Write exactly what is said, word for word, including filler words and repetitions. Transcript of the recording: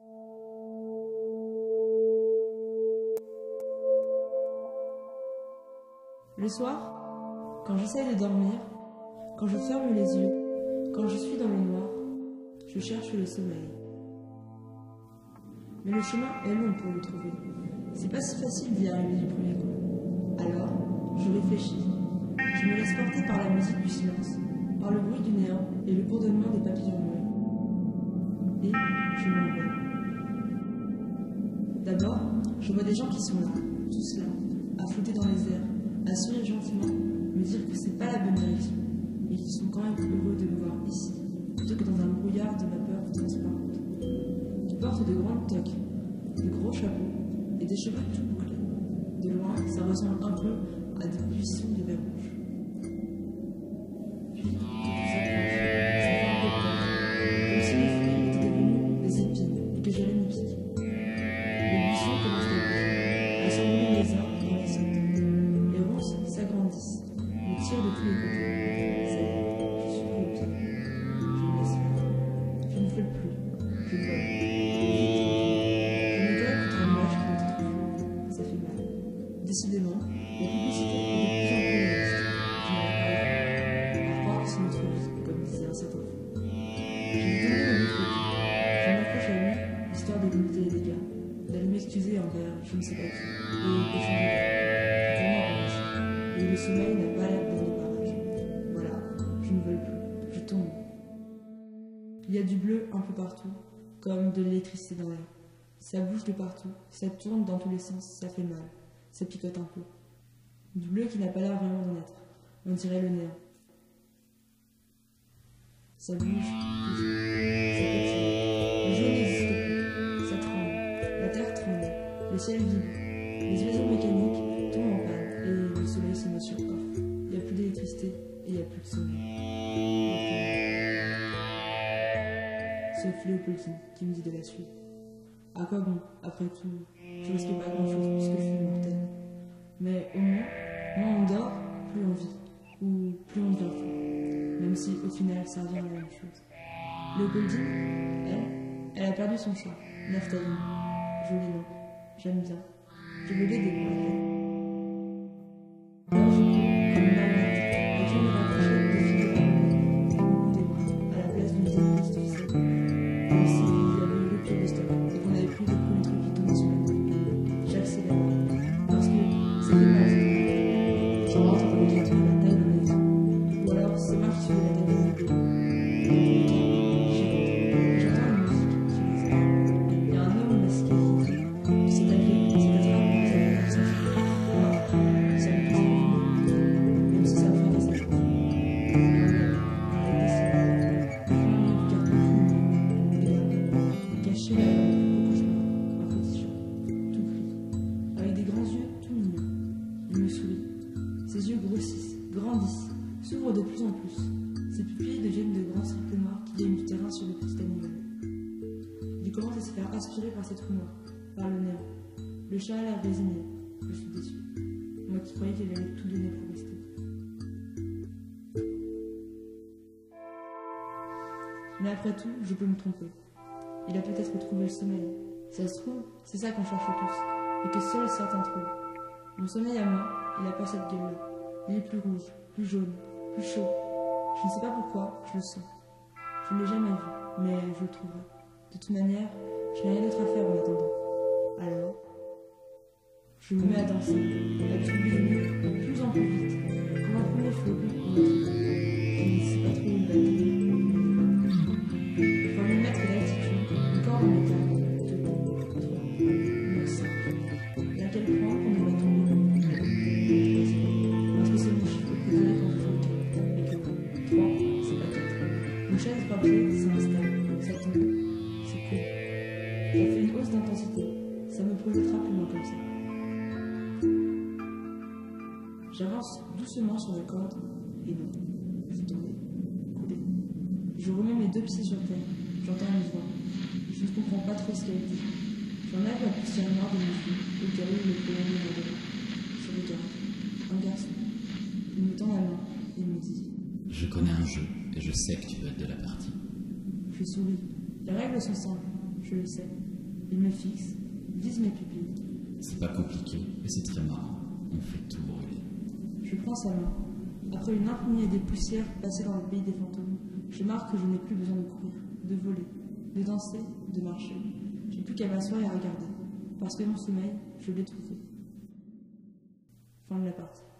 Le soir, quand j'essaye de dormir, quand je ferme les yeux, quand je suis dans le noir, je cherche le sommeil. Mais le chemin est long pour le trouver. C'est pas si facile d'y arriver du premier coup. Alors, je réfléchis. Je me laisse porter par la musique du silence, par le bruit du néant et le bourdonnement des papillons muets. Et je m'envole. D'abord, je vois des gens qui sont là, tous là, à flotter dans les airs, à sourire gentiment, me dire que c'est pas la bonne direction, mais qu'ils sont quand même heureux de me voir ici, plutôt que dans un brouillard de vapeur transparente. Ils portent de grandes toques, de gros chapeaux et des cheveux tout bouclés. De loin, ça ressemble un peu à des buissons de verre rouge. Puis, tout s'approche, ça forme des portes, comme si les fruits étaient devenus des épines et que j'allais m'y piquer. Les buissons commencent à bouger, à s'enrouler les uns dans les autres. Les ronces s'agrandissent, me tirent de tous les côtés. Ça y est, je suis pris au pied. Je me laisse faire. Je ne vole plus. Je vole. Vite. Je me colle contre un nuage qui m'étouffe. Ça fait mal. Décidément, la publicité est de plus en plus réaliste. Je n'arrive pas à y croire. À croire que c'est notre vie, comme disait un certain fou. Je lui donne de l'autre côté. Je m'approche à lui, histoire de limiter les dégâts, d'aller m'excuser envers je ne sais pas qui, et de changer d'air. Vraiment relâche. Et le sommeil n'a pas l'air d'être de barrage. Voilà, je ne vole plus, je tombe. Il y a du bleu un peu partout, comme de l'électricité dans l'air. Ça bouge de partout, ça tourne dans tous les sens, ça fait mal, ça picote un peu. Du bleu qui n'a pas l'air vraiment d'en être, on dirait le néant. Ça bouge, bouge, ça pétille. Le jaune n'existe plus, ça tremble, la terre tremble, le ciel vibre, les oiseaux mécaniques tombent en panne et le soleil se met sur off. Il n'y a plus d'électricité et il n'y a plus de sommeil. Sauf Léopoldine qui me dit de la suivre. À quoi bon, après tout, je risque pas grand chose puisque je suis mortelle. Mais au moins, moins on dort, plus on vit, ou plus on devient fou. Même si au final ça revient à la même chose. Léopoldine, elle, elle a perdu son chat, Naphtaline. Joli nom, j'aime bien. Je veux l'aider pour la peine. Alors je cours comme une marionnette et je me rapprochais des filles de la des bras, à la place d'une vieille petite ficelle. Comme si j'avais eu le pire de stock et qu'on avait pris le premier truc qui tombait sur la tête. J'accélère, parce que ça fait mal cette fois. J'en rentre avec la tour à la taille d'un éléphant. Ou alors c'est moi qui fais la taille d'un bébé. Dans tous les cas, j'y vais. J'entends une musique qui résonne. Il y a un homme masqué qui dit que c'est agréable, c'est attrape, vous avez l'air ça. Moi, ça me plaît beaucoup, même si ça me fait des efforts. Caché là, au cauchemar, un petit chat, tout gris, avec des grands yeux tout mignons. Il me sourit. Ses yeux grossissent, grandissent, s'ouvrent de plus en plus. Ses pupilles deviennent de grands cercles noirs qui gagnent du terrain sur le petit animal. Il commence à se faire aspirer par ces trous noirs, par le néant. Le chat a l'air résigné. Je suis déçue. Moi qui croyais qu'il allait tout donner pour rester. Mais après tout, je peux me tromper. Il a peut-être trouvé le sommeil. Ça se trouve, c'est ça qu'on cherche tous, et que seuls certains trouvent. Mon sommeil à moi, il n'a pas cette gueule-là. Il est plus rouge, plus jaune, plus chaud. Je ne sais pas pourquoi, je le sens. Je ne l'ai jamais vu, mais je le trouverai. De toute manière, je n'ai rien d'autre à faire en attendant. Alors, je me mets à danser, à tourbillonner de plus en plus vite, comme un premier fleuron ou un autre. Je ne sais pas trop où il va aller. Pour lui mettre d'altitude, une corde en métal, deux, trois, neuf, cinq, laquelle prend quand on va tomber, parce que c'est mon chiffre préféré quand je joue au et que trois, c'est pas quatre. Une chaise papier s'installe, ça tombe, c'est cool. Ça fait une hausse d'intensité, ça me projettera plus loin comme ça. J'avance doucement sur la corde, et non, je suis tombée, coulée. Je remets mes deux pieds sur terre, j'entends une voix. Je ne comprends pas trop ce qu'elle dit. J'enlève la poussière noire de mes yeux, au cas où le colonel me regarde. Je regarde. Un garçon. Il me tend la main et me dit: Je connais un jeu, et je sais que tu veux être de la partie. Je souris. Les règles sont simples, je le sais. Il me fixe, vise mes pupilles. C'est pas compliqué, mais c'est très marrant. On fait tout brûler. Je prends sa main. Après une infinie des poussières passées dans le pays des fantômes, je marque que je n'ai plus besoin de courir, de voler, de danser, de marcher. J'ai plus qu'à m'asseoir et à regarder. Parce que mon sommeil, je l'ai trouvé. Fin de la partie.